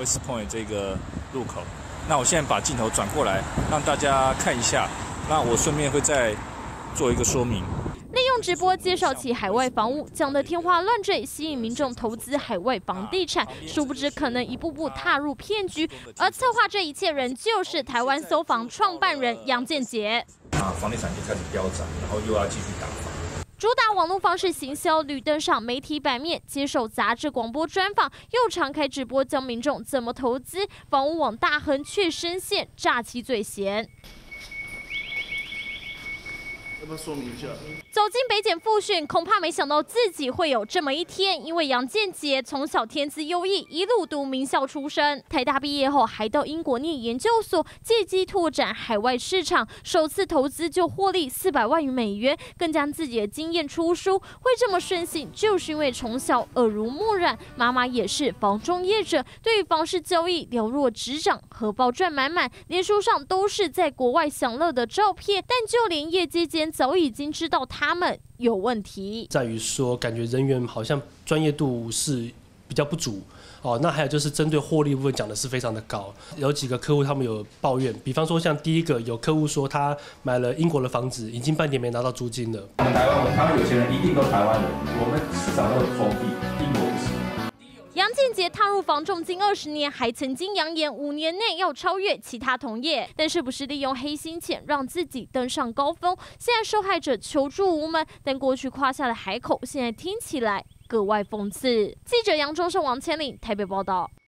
West Point 这个路口。那我现在把镜头转过来，让大家看一下。那我顺便会再做一个说明。 利用直播介绍起海外房屋，讲得天花乱坠，吸引民众投资海外房地产，殊不知可能一步步踏入骗局。而策划这一切人就是台湾搜房创办人杨建杰。 房地产就开始飙涨，然后又要继续打房。 主打网络方式行销，屡登上媒体版面，接受杂志、广播专访，又常开直播教民众怎么投资。房屋网大亨却深陷诈欺罪嫌。 要不要说明一下？ 走进北检复训，恐怕没想到自己会有这么一天。因为杨建杰从小天资优异，一路读名校出身，台大毕业后还到英国念研究所，借机拓展海外市场。首次投资就获利400万余美元，更将自己的经验出书。会这么顺性，就是因为从小耳濡目染，妈妈也是房仲业者，对于房市交易了若指掌，荷包赚满满。脸书上都是在国外享乐的照片，但就连业界间早已经知道他们有问题， 在于说感觉人员好像专业度是比较不足哦。那还有就是针对获利部分讲的是非常的高，有几个客户他们有抱怨，比方说像第一个有客户说他买了英国的房子，已经半年没拿到租金了。 我们台湾有钱人一定都台湾人，我们市场都很封闭，英国不是。 杨建杰踏入房仲近20年，还曾经扬言5年内要超越其他同业，但是不是利用黑心钱让自己登上高峰？现在受害者求助无门，但过去夸下的海口，现在听起来格外讽刺。记者杨忠胜、王千岭台北报道。